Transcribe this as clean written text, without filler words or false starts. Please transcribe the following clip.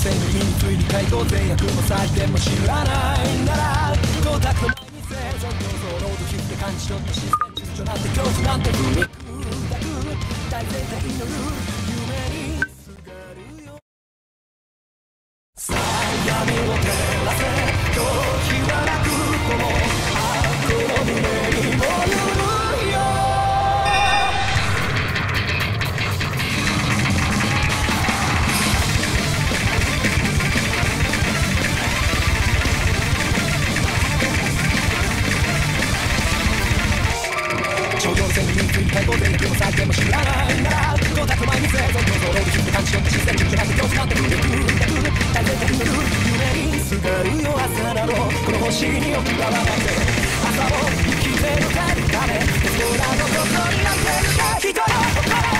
性の身についに介護善悪も採点も知らないなら光沢の前に生存競争ロードヒットで感じ取った自然躊躇なんて恐怖なんて踏み砕く大全体のルール夢にすがるよさあ闇を照らせ時はなくとも悪の胸にも揺るよ商業戦について対抗で野球も採点も知らないなら光沢前に生存競争ロードヒットで感じ取った自然躊躇なんて恐怖なんて踏み砕く大全体のルール夢にすがるよ朝なのこの星に送られて朝を生きてるため鉄棒などここになんて人の心